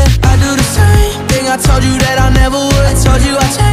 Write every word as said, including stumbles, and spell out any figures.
yeah, I do the same thing I told you that I never would. I told you I changed.